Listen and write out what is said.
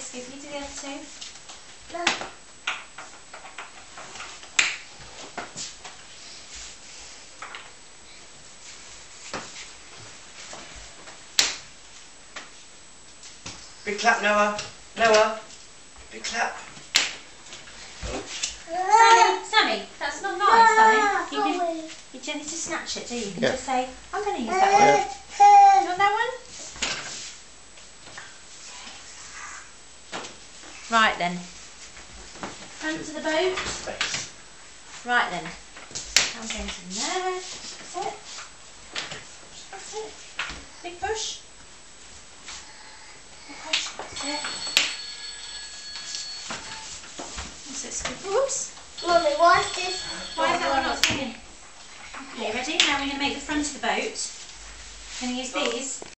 Scoopy, do the other two. No. Big clap, Noah. Noah. Big clap. Sammy, that's not nice, darling. You don't need to snatch it, do you? You can just say, I'm going to use that one. You want that one? Right then. Front to the boat. Space. Right then. I'm going to there. That's it. That's it. Big push. Big push. That's it. That's it, Scoop. Oops. Mummy, why is this? Why is that one not spinning? Okay, ready? Now we're going to make the front of the boat. Going to use these.